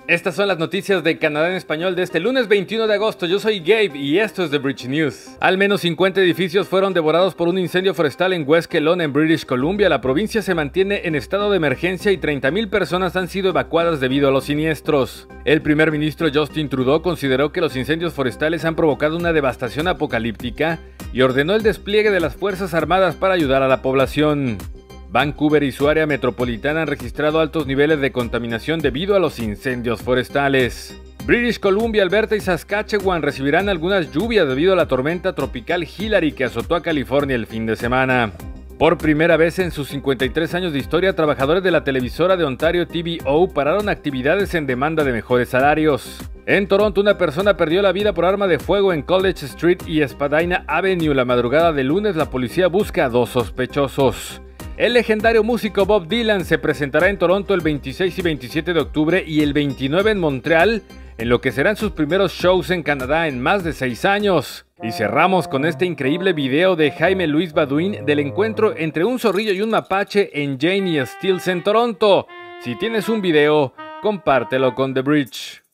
Estas son las noticias de Canadá en español de este lunes 21 de agosto. Yo soy Gabe y esto es The Bridge News. Al menos 50 edificios fueron devorados por un incendio forestal en West Kelowna, en British Columbia. La provincia se mantiene en estado de emergencia y 30,000 personas han sido evacuadas debido a los siniestros. El primer ministro Justin Trudeau consideró que los incendios forestales han provocado una devastación apocalíptica y ordenó el despliegue de las Fuerzas Armadas para ayudar a la población. Vancouver y su área metropolitana han registrado altos niveles de contaminación debido a los incendios forestales. British Columbia, Alberta y Saskatchewan recibirán algunas lluvias debido a la tormenta tropical Hilary que azotó a California el fin de semana. Por primera vez en sus 53 años de historia, trabajadores de la televisora de Ontario TVO pararon actividades en demanda de mejores salarios. En Toronto, una persona perdió la vida por arma de fuego en College Street y Spadina Avenue. La madrugada del lunes, la policía busca a 2 sospechosos. El legendario músico Bob Dylan se presentará en Toronto el 26 y 27 de octubre y el 29 en Montreal, en lo que serán sus primeros shows en Canadá en más de 6 años. Y cerramos con este increíble video de Jaime Luis Baduin del encuentro entre un zorrillo y un mapache en Jane y Steeles en Toronto. Si tienes un video, compártelo con The Bridge.